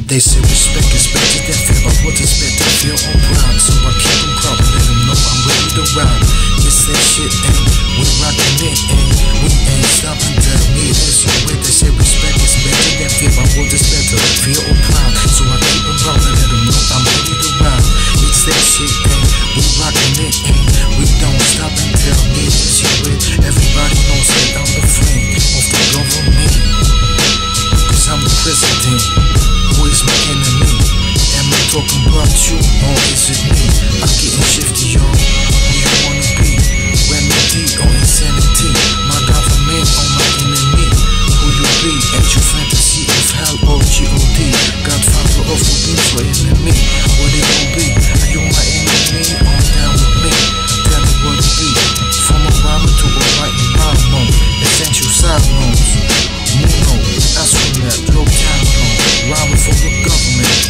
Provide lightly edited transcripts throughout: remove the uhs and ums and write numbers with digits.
They say respect is better than fear, but what is better, fear or pride? So I keep them proud, let them know I'm ready to ride. It's that shit, and we rockin' it, and we ain't stopping till me is your way. They say respect is better than fear, but what is better, fear or pride? So I keep them proud, let them know I'm ready to ride. It's that shit, and we rockin' it, and we don't stop until me is your way. Everybody knows that I'm the friend of the government, cause I'm the president. Who is my enemy? Am I talking about you or is it me? I'm getting shifty, y'all. Who you wanna be? Remedy or insanity? My government or my enemy? Who you be? Ain't you fantasy of hell or G.O.D? Godfather of the beats or enemy? What it gon' be? Are you my enemy or down with me? Tell me what it be. From a rhymer to a writing rhyme mode. Essential side notes. Muno, that's from that Globetown. Rhyming for the government,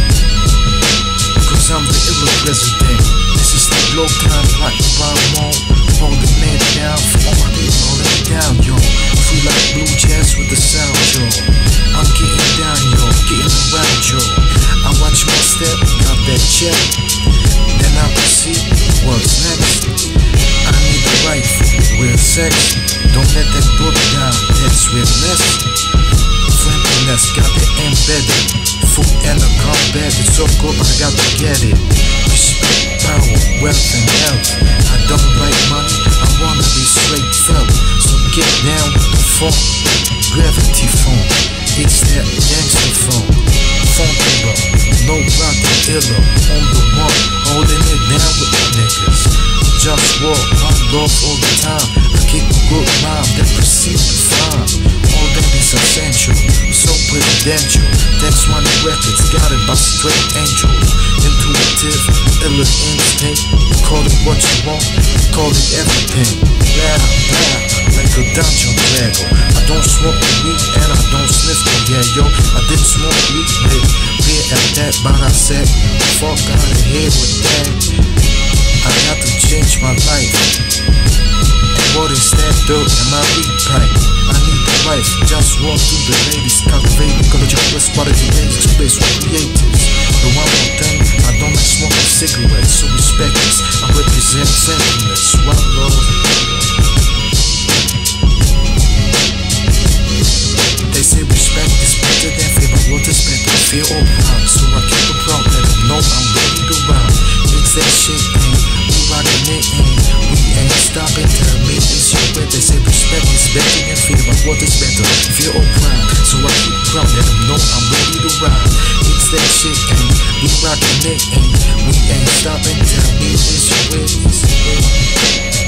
cause I'm the illa president. This is the Globetown, like the mode. Holding it down for all my people, holding it down, yo. Free like blue jazz with the sound, yo. I'm getting down, yo, getting around, yo. I watch my step, got that check, then I proceed, what's next? I need a wife, real sex. Don't let that book down, that's realness. Friendliness, got it embedded. Food and a combat, it's so good, but I got to get it. Respect, power, wealth and health. I don't like money, I wanna be straight felt. So get down with the funk, gravity phone. It's that gangster phone. Funkula, no rockin' illa. On the one, holding it down with my niggas. JustWar, one love all the time. I keep a good mind that proceed to find. All that is essential, so presidential. That's one records, got it by straight angels. Intuitive, illa instinct. Call it what you want, call it everything. Loud, loud, like a dungeon dragon. I don't smoke weed and I don't sniff the yeah, yo. I did smoke weed, but beer at that, but I said, fuck out of here with that. I got to change my life. And what is that dirt in my weed pipe? I need the wife, just walk through the ladies, cultivate ecological quality basics, place with creatives. The one more thing, I don't like smoking cigarettes, so respect this. I represent sentiments, one love. They say respect is better than fear, but what is better, fear or pride? So I keep it proud, let them know I'm ready to rhyme. It's that shit, and we rockin' it, and we ain't stopping. Tell me it's your way. They say respect is better than fear, but what is better, fear or pride? So I keep it proud, let them know I'm ready to rhyme. It's that shit, and we rockin' it, and we ain't stopping. Tell me it's your way.